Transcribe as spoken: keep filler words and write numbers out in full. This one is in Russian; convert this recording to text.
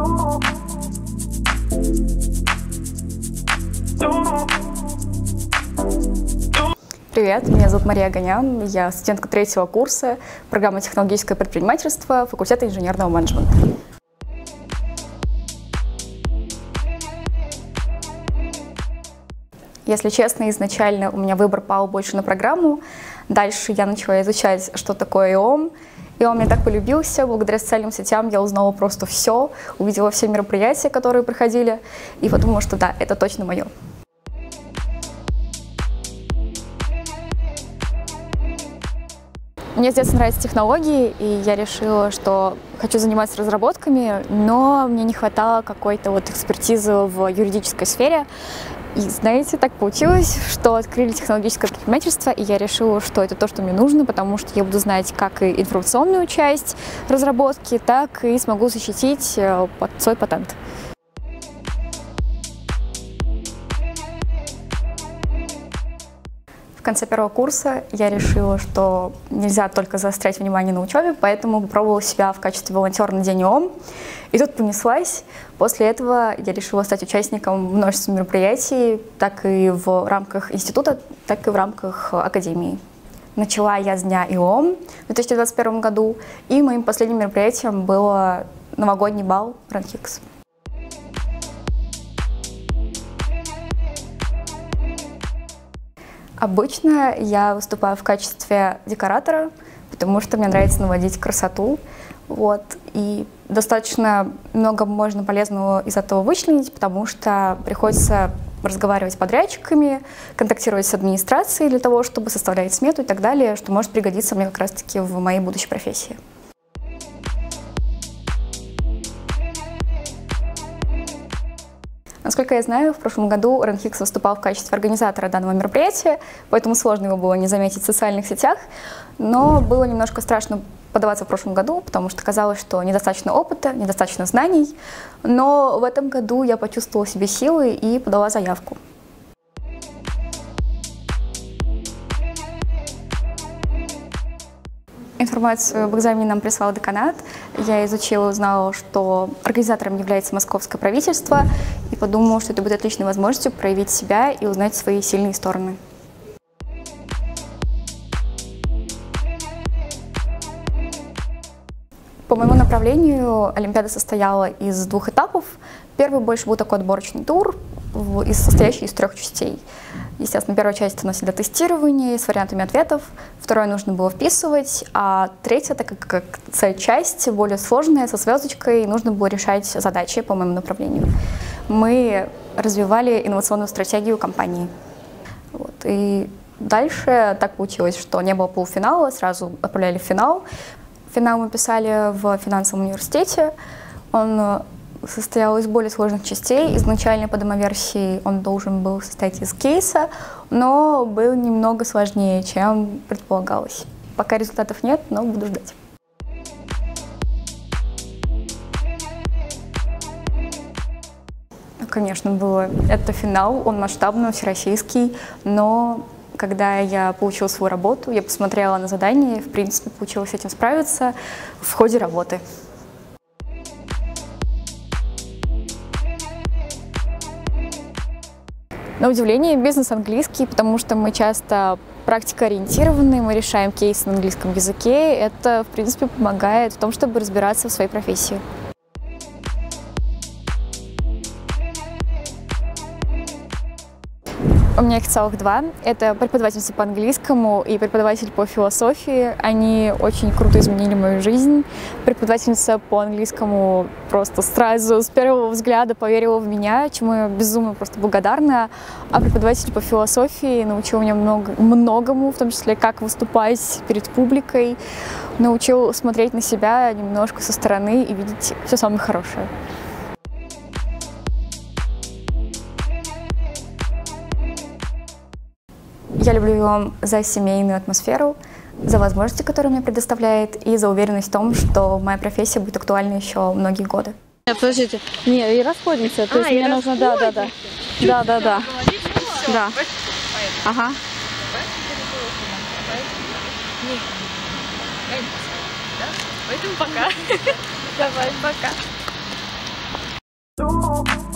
Привет, меня зовут Мария Аганян, я студентка третьего курса программы «Технологическое предпринимательство» факультета инженерного менеджмента. Если честно, изначально у меня выбор пал больше на программу. Дальше я начала изучать, что такое ИОМ. И он мне так полюбился, благодаря социальным сетям я узнала просто все, увидела все мероприятия, которые проходили, и подумала, что да, это точно мое. Мне с детства нравятся технологии, и я решила, что хочу заниматься разработками, но мне не хватало какой-то вот экспертизы в юридической сфере. И знаете, так получилось, что открыли технологическое предпринимательство, и я решила, что это то, что мне нужно, потому что я буду знать как и информационную часть разработки, так и смогу защитить свой патент. В конце первого курса я решила, что нельзя только заострять внимание на учебе, поэтому попробовала себя в качестве волонтера на день ИОМ. И тут понеслась. После этого я решила стать участником множества мероприятий, так и в рамках института, так и в рамках академии. Начала я с дня ИОМ в две тысячи двадцать первом году, и моим последним мероприятием был новогодний бал РАНХИКС. Обычно я выступаю в качестве декоратора, потому что мне нравится наводить красоту. Вот. И достаточно много можно полезного из этого вычленить, потому что приходится разговаривать с подрядчиками, контактировать с администрацией для того, чтобы составлять смету и так далее, что может пригодиться мне как раз-таки в моей будущей профессии. Насколько я знаю, в прошлом году РАНХИКС выступал в качестве организатора данного мероприятия, поэтому сложно его было не заметить в социальных сетях, но было немножко страшно подаваться в прошлом году, потому что казалось, что недостаточно опыта, недостаточно знаний, но в этом году я почувствовала в себе силы и подала заявку. Информацию об экзамене нам прислал деканат. Я изучила, узнала, что организатором является московское правительство, и подумала, что это будет отличной возможностью проявить себя и узнать свои сильные стороны. По моему направлению олимпиада состояла из двух этапов. Первый больше был такой отборочный тур, состоящий из трех частей. Естественно, первая часть носила тестирование с вариантами ответов, второе нужно было вписывать, а третья, так как, как часть более сложная, со звездочкой, нужно было решать задачи по моему направлению. Мы развивали инновационную стратегию компании. Вот. И дальше так получилось, что не было полуфинала, сразу отправляли в финал. Финал мы писали в финансовом университете. Он состоял из более сложных частей. Изначально по демоверсии он должен был состоять из кейса, но был немного сложнее, чем предполагалось. Пока результатов нет, но буду ждать. Конечно, было. Это финал, он масштабный, всероссийский, но когда я получила свою работу, я посмотрела на задание, в принципе, получилось с этим справиться в ходе работы. На удивление, бизнес английский, потому что мы часто практикоориентированы, мы решаем кейсы на английском языке. Это, в принципе, помогает в том, чтобы разбираться в своей профессии. У меня их целых два. Это преподавательница по английскому и преподаватель по философии. Они очень круто изменили мою жизнь. Преподавательница по английскому просто сразу с первого взгляда поверила в меня, чему я безумно просто благодарна. А преподаватель по философии научил меня много, многому, в том числе как выступать перед публикой. Научил смотреть на себя немножко со стороны и видеть все самое хорошее. Я люблю его за семейную атмосферу, за возможности, которые мне предоставляет, и за уверенность в том, что моя профессия будет актуальна еще многие годы. Подождите, не, и расходимся, то а, есть мне нужно, да, да, да, да, да, да, да, ага. Поэтому пока. Давай, пока. Oh,